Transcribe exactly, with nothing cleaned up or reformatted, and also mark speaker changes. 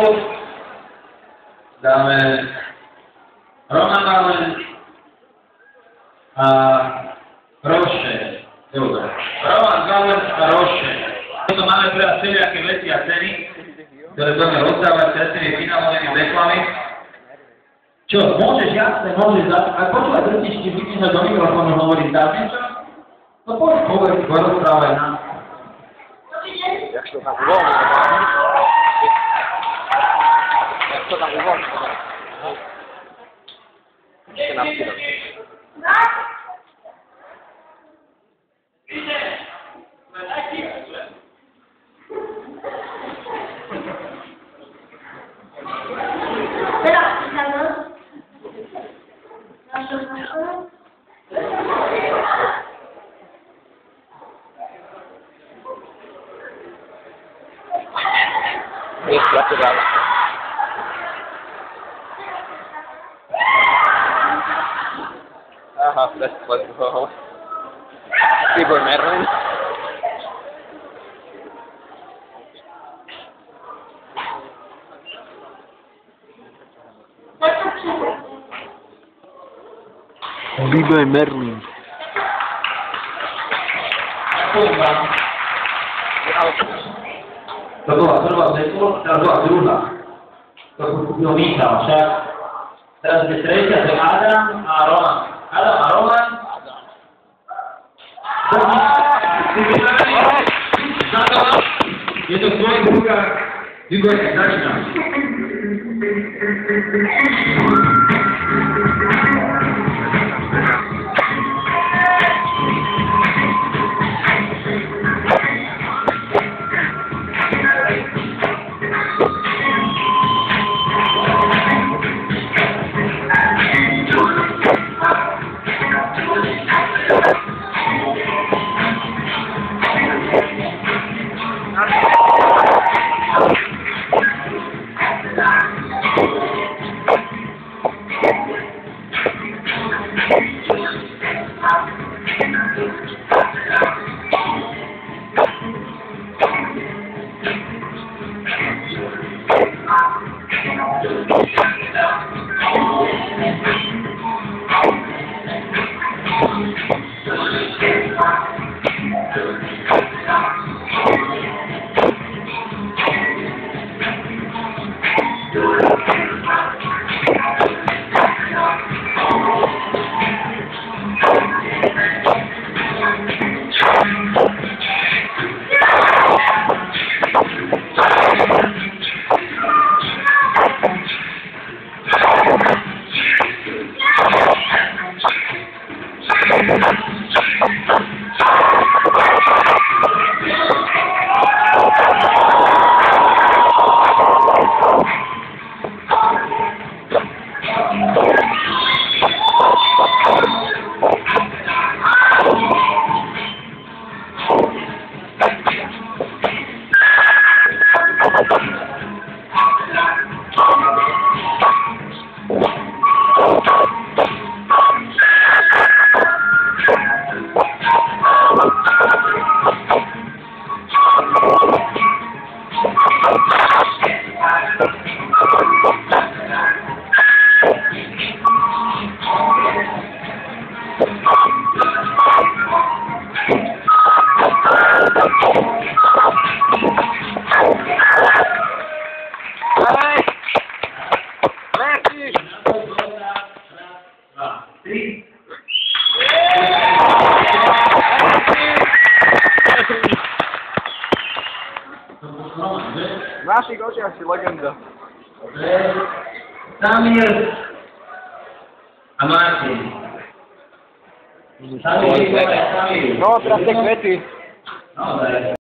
Speaker 1: dáme Roman Malen a Roše. Dobre. Roman Malen a Roše. Toto máme pre vás všelijaké veci a ceny, ktoré budeme rozdávať cestnými finálovými reklamy. Čo, môžeš, jasne, môžeš dať, ak počúvať drtičky, vypni sa do mikrofónu, hovorím, dáš niečo? No poď, hovoriť, porozprávaj nám.
Speaker 2: Jak to tam uvolní? Jak to tam uvolní? Ještě například. Ještě to dále. Aha, let's go. Libor Merlin. Libor Merlin.
Speaker 1: To bola prvá vecko, teraz bola druhá. To kúpil Michal, však. Teraz je tretia, to je Adam a Roman. Adam a Roman. Je to v tvojich rukách. Výborne, začínam.
Speaker 2: V našich očiach si legenda.
Speaker 1: Samir a Martin. Samir, Samir.
Speaker 2: No, teraz tie kvety.
Speaker 1: No,